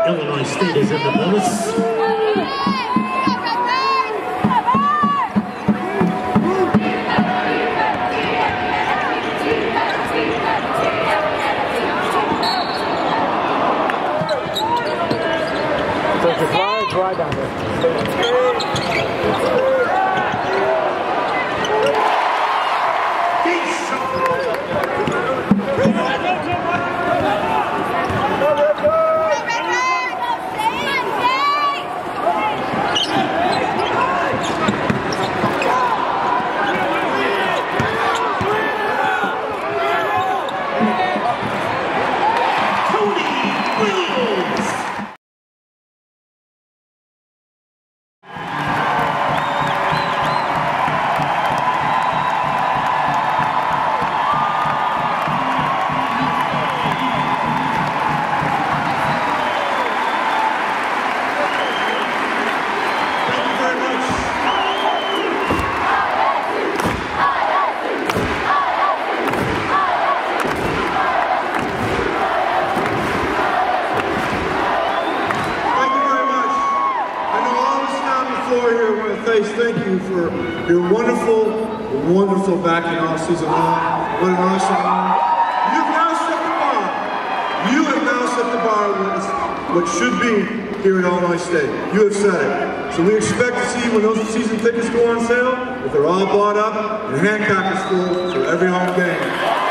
Illinois State is in the bonus. So if you fly, dry down there. Thank you for your wonderful backing all season long. What an awesome run. You've now set the bar. You have now set the bar with what should be here at Illinois State. You have set it. So we expect to see when those season tickets go on sale, that they're all bought up and hand packets full for every home game.